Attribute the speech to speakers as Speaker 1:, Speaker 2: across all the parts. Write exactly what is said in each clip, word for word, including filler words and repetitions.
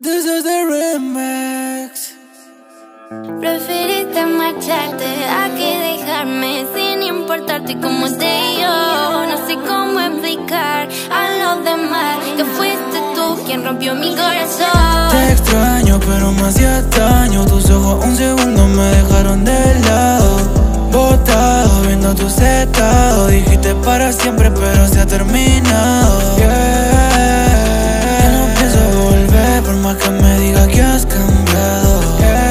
Speaker 1: This is the remix.
Speaker 2: Preferiste marcharte a que dejarme sin importarte cómo te yo. No sé cómo explicar a los demás que fuiste tú quien rompió mi corazón.
Speaker 1: Te extraño pero me hacía daño. Tus ojos un segundo me dejaron de lado. Botado viendo tus estados. Dijiste para siempre pero se ha terminado. Yeah. Ya no pienso volver por más que me diga que has cambiado.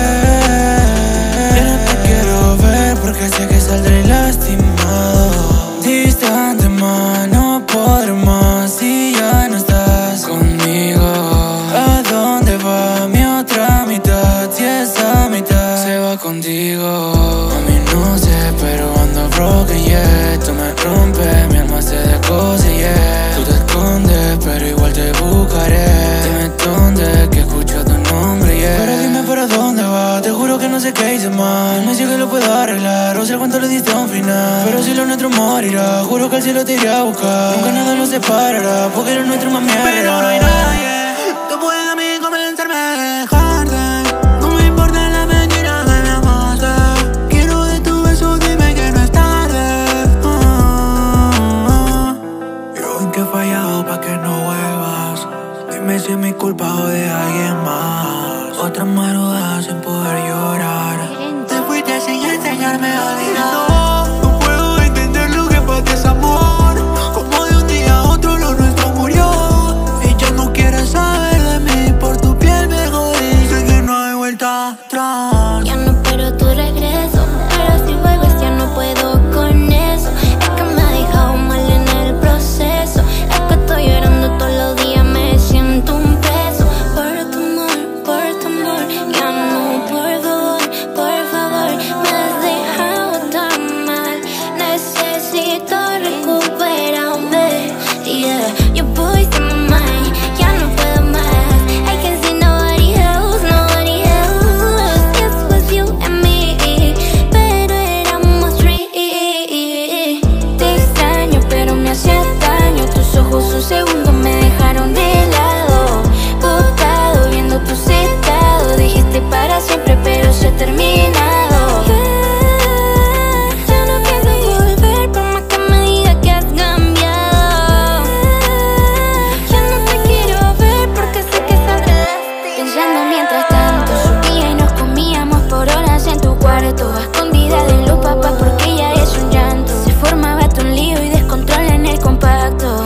Speaker 1: Yeah. Ya no te quiero ver porque sé que saldré lastimado. Distante más, no podré más si ya no estás conmigo. ¿A dónde va mi otra mitad? Si esa mitad se va contigo. A mí no sé, pero ando broken, yeah. Tú me rompes, mi alma se descose, yeah. Tú te escondes, pero igual te buscaré. Dime dónde, que escucho tu nombre, yeah. Pero dime para dónde vas, te juro que no sé qué hice mal. No sé que lo puedo arreglar, o sea cuánto le diste a un final. Pero si lo nuestro morirá, juro que al cielo te iré a buscar. Nunca nada nos separará, porque lo nuestro más mierda.
Speaker 3: Pero no hay nadie, tú puedes a mí convencerme a dejarte. No me importa la mentira que me amaste. Quiero de tu beso, dime que no es tarde. ah, ah. Yo en que he fallado pa' que no vuelvas. Dime si es mi culpa o de alguien más. Otra madrugada sin poder llorar. Te fuiste sin enseñarme a olvidar. No, no puedo entender lo que fue desamor. Como de un día a otro lo nuestro murió. Y ya no quieres saber de mí. Por tu piel me jodí. Sé que no hay vuelta atrás.
Speaker 2: Ya no espero tu regreso, pero si vuelves ya no puedo con eso. Es que me ha dejado mal en el proceso. Es que estoy llorando todos los días, me siento un preso. Por tu amor, por tu amor, ya no, por favor, por favor. Me has dejado tan mal, necesito recuperarme. Yeah, your boy's in my mind, ya no puedo más. I can see nobody else, nobody else. It was you and me, pero éramos three. Te extraño pero me hacía daño. Tus ojos un segundo me dejaron de lado. Botado viendo tus estados. Dijiste para siempre pero se ha terminado. Yeah, ya no pienso volver por más que me diga que has cambiado. Ya no te quiero ver porque sé que saldré lastimado. Pensando mientras tanto subía y nos comíamos por horas en tu cuarto, a escondida de los papás porque ya es un llanto. Se formaba todo un lío y descontrol en el compacto.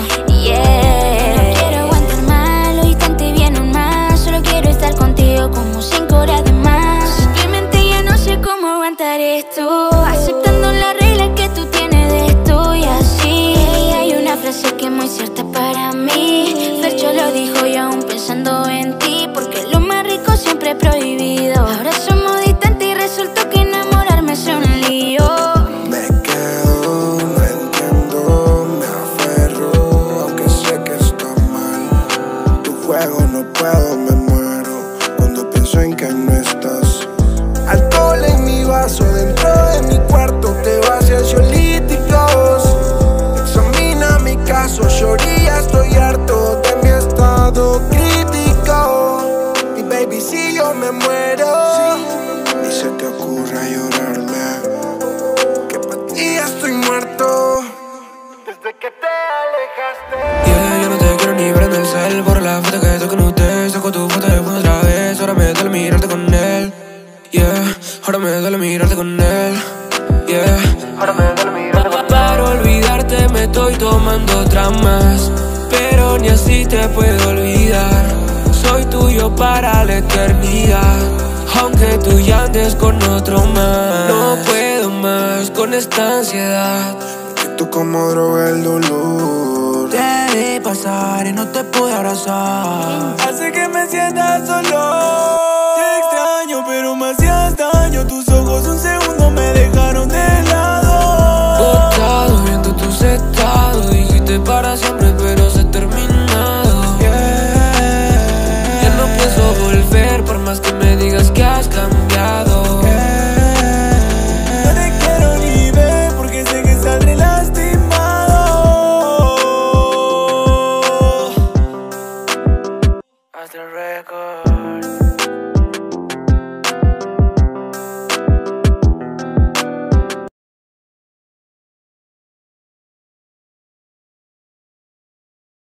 Speaker 2: Yeah, no quiero aguantar más, los instantes vienen más. Solo quiero estar contigo como cinco horas de más. Simplemente ya no sé cómo aguantar esto, aceptando las reglas que tú tienes de esto y así. Hay una frase que es muy cierta para mí. Fercho lo dijo y aún pensando en ti, porque lo más rico siempre es prohibido. Ahora somos distantes y resultó que enamorarme es un lío.
Speaker 4: Me quedo, no entiendo, me aferro, aunque sé que está mal. Tu juego no puedo, me muero cuando pienso en que no estás. Alcohol en mi vaso, dentro de mi cuarto te vas a ansiolíticos. Examina mi caso, lloría, estoy harto de mi estado crítico. Y baby, si yo me muero, ni se te ocurra llorarme, que pa' ti ya estoy muerto desde que te alejaste.
Speaker 1: Yeah, yo no te quiero ni ver en el cel. Por la foto que toco en usted, saco tu foto de fondo otra vez. Ahora me duele mirarte con él. Yeah, ahora me duele mirarte con él. Yeah, ahora me duele mirarte con él. Para olvidarte me estoy tomando otra más, pero ni así te puedo olvidar. Soy tuyo para la eternidad, aunque tú ya andes con otro más. No puedo más con esta ansiedad.
Speaker 4: Que tú como droga el dolor.
Speaker 3: Te vi pasar y no te pude abrazar.
Speaker 1: Hace que me sienta solo. Te extraño pero me hacías daño. Tus ojos un segundo me dejaron de lado. Botado viendo tus estados. Dijiste para siempre pero se ha terminado. Yeah. Ya no pienso volver por más que me digas que has cambiado. Yeah. No te quiero ni ver porque sé que saldré lastimado. Hasta el récord. Record.